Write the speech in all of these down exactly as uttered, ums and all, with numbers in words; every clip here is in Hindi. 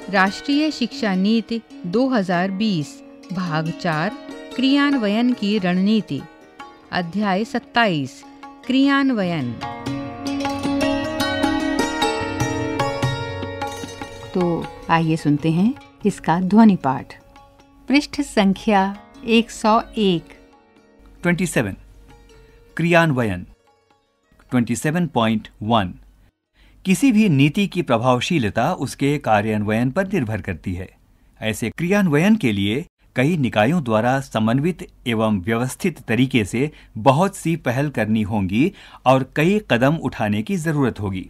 राष्ट्रीय शिक्षा नीति दो हज़ार बीस भाग चार क्रियान्वयन की रणनीति। अध्याय सत्ताईस क्रियान्वयन। तो आइए सुनते हैं इसका ध्वनि पाठ। पृष्ठ संख्या एक सौ एक। सत्ताईस क्रियान्वयन। सत्ताईस पॉइंट वन। किसी भी नीति की प्रभावशीलता उसके कार्यान्वयन पर निर्भर करती है। ऐसे क्रियान्वयन के लिए कई निकायों द्वारा समन्वित एवं व्यवस्थित तरीके से बहुत सी पहल करनी होंगी और कई कदम उठाने की जरूरत होगी।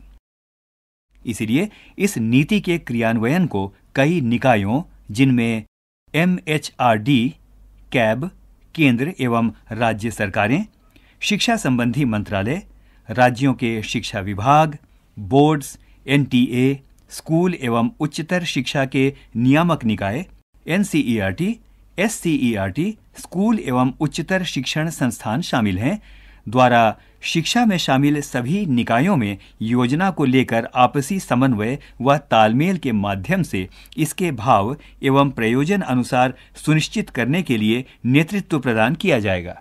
इसलिए इस नीति के क्रियान्वयन को कई निकायों, जिनमें M H R D, CABE, केंद्र एवं राज्य सरकारें, शिक्षा संबंधी मंत्रालय, राज्यों के शिक्षा विभाग, boards, N T A, school एवं उच्चतर शिक्षा के नियामक निकाय, N C E R T, S C E R T, school एवं उच्चतर शिक्षण संस्थान शामिल हैं, द्वारा शिक्षा में शामिल सभी निकायों में योजना को लेकर आपसी समन्वय व तालमेल के माध्यम से इसके भाव एवं प्रयोजन अनुसार सुनिश्चित करने के लिए नेतृत्व प्रदान किया जाएगा।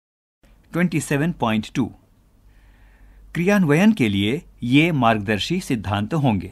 सत्ताईस पॉइंट टू। क्रियान्वयन के लिए ये मार्गदर्शी सिद्धांत होंगे।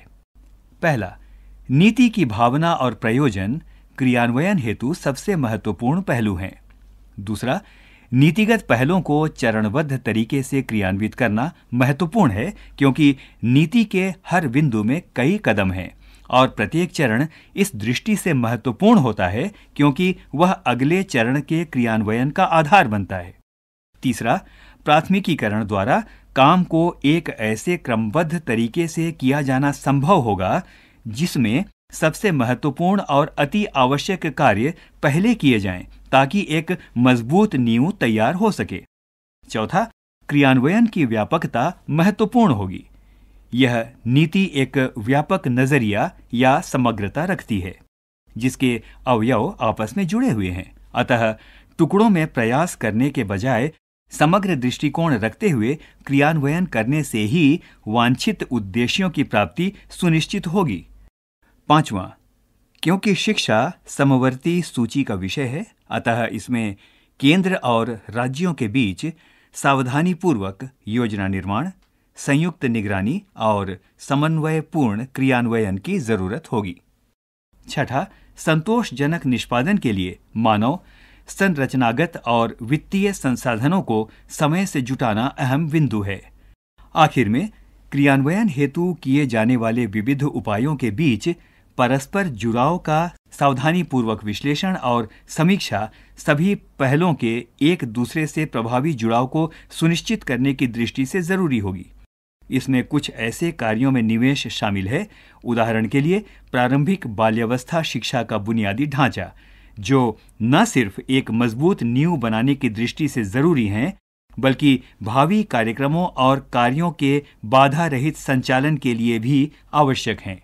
पहला, नीति की भावना और प्रयोजन क्रियान्वयन हेतु सबसे महत्वपूर्ण पहलू हैं। दूसरा, नीतिगत पहलों को चरणबद्ध तरीके से क्रियान्वित करना महत्वपूर्ण है, क्योंकि नीति के हर बिंदु में कई कदम हैं और प्रत्येक चरण इस दृष्टि से महत्वपूर्ण होता है क्योंकि वह अगले चरण के क्रियान्वयन का आधार बनता है। तीसरा, प्राथमिकीकरण द्वारा काम को एक ऐसे क्रमबद्ध तरीके से किया जाना संभव होगा जिसमें सबसे महत्वपूर्ण और अति आवश्यक कार्य पहले किए जाएं, ताकि एक मजबूत नींव तैयार हो सके। चौथा, क्रियान्वयन की व्यापकता महत्वपूर्ण होगी। यह नीति एक व्यापक नजरिया या समग्रता रखती है, जिसके अवयव आपस में जुड़े हुए हैं। अतः टुकड़ों में प्रयास करने के बजाय समग्र दृष्टिकोण रखते हुए क्रियान्वयन करने से ही वांछित उद्देश्यों की प्राप्ति सुनिश्चित होगी। पांचवां, क्योंकि शिक्षा समवर्ती सूची का विषय है, अतः इसमें केंद्र और राज्यों के बीच सावधानीपूर्वक योजना निर्माण, संयुक्त निगरानी और समन्वयपूर्ण क्रियान्वयन की जरूरत होगी। छठा, संतोषजनक निष्पादन के लिए मानव, संरचनागत और वित्तीय संसाधनों को समय से जुटाना अहम बिंदु है। आखिर में, क्रियान्वयन हेतु किए जाने वाले विविध उपायों के बीच परस्पर जुड़ाव का सावधानीपूर्वक विश्लेषण और समीक्षा सभी पहलों के एक दूसरे से प्रभावी जुड़ाव को सुनिश्चित करने की दृष्टि से जरूरी होगी। इसमें कुछ ऐसे कार्यों में निवेश शामिल है, उदाहरण के लिए प्रारंभिक बाल्यावस्था शिक्षा का बुनियादी ढांचा, जो न सिर्फ एक मजबूत नींव बनाने की दृष्टि से जरूरी हैं, बल्कि भावी कार्यक्रमों और कार्यों के बाधा रहित संचालन के लिए भी आवश्यक हैं।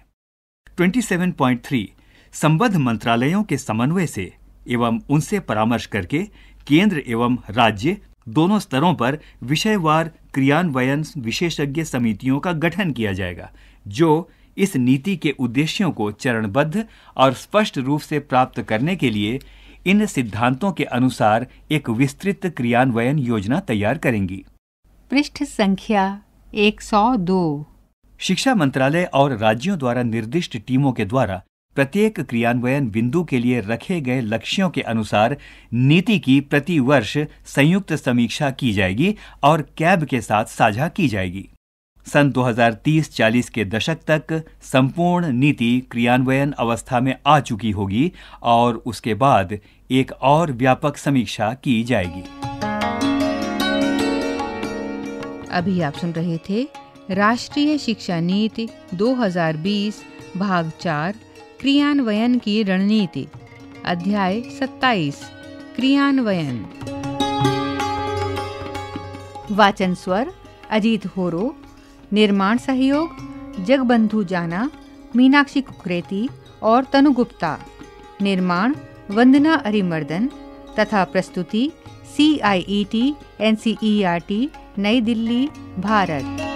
सत्ताईस पॉइंट थ्री, संबद्ध मंत्रालयों के समन्वय से एवं उनसे परामर्श करके केंद्र एवं राज्य दोनों स्तरों पर विषयवार क्रियान्वयन विशेषज्ञ समितियों का गठन किया जाएगा, जो इस नीति के उद्देश्यों को चरणबद्ध और स्पष्ट रूप से प्राप्त करने के लिए इन सिद्धांतों के अनुसार एक विस्तृत क्रियान्वयन योजना तैयार करेंगी। पृष्ठ संख्या एक सौ दो। शिक्षा मंत्रालय और राज्यों द्वारा निर्दिष्ट टीमों के द्वारा प्रत्येक क्रियान्वयन बिंदु के लिए रखे गए लक्ष्यों के अनुसार नीति की प्रति वर्ष संयुक्त समीक्षा की जाएगी और कैब के साथ साझा की जाएगी। सन दो हज़ार तीस चालीस के दशक तक संपूर्ण नीति क्रियान्वयन अवस्था में आ चुकी होगी और उसके बाद एक और व्यापक समीक्षा की जाएगी। अभी आप सुन रहे थे राष्ट्रीय शिक्षा नीति दो हज़ार बीस भाग चार क्रियान्वयन की रणनीति। अध्याय सत्ताईस क्रियान्वयन। वाचन स्वर अजीत होरो। निर्माण सहयोग जगबंधु जाना, मीनाक्षी कुकरेती और तनु गुप्ता। निर्माण वंदना अरिमर्दन तथा प्रस्तुति C I E T N C E R T New Delhi, Bharat.